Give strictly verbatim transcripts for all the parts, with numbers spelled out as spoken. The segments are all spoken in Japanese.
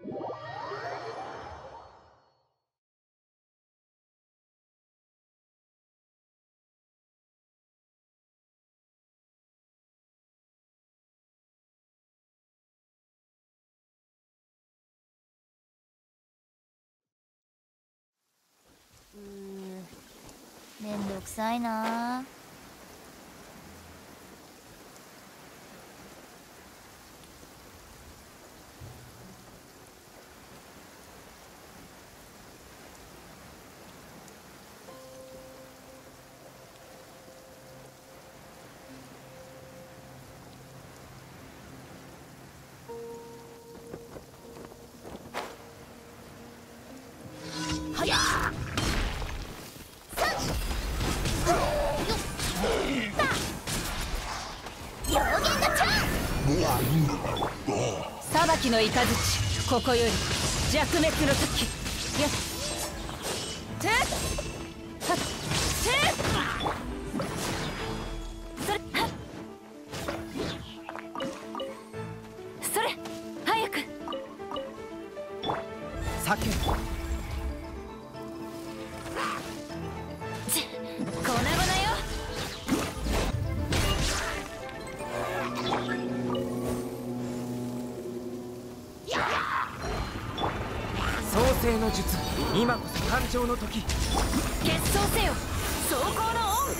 うーめんどくさいな。はやっ裁きの雷、ここより弱滅の時。やってはっせそれはっそれ早く酒ち粉々よ。 創世の術、今こそ誕生の時。 決闘せよ走行の恩。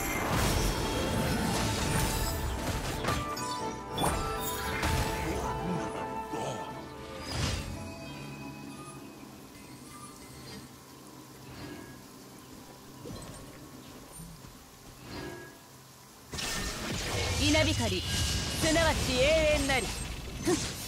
稲光、すなわち永遠なり。ふん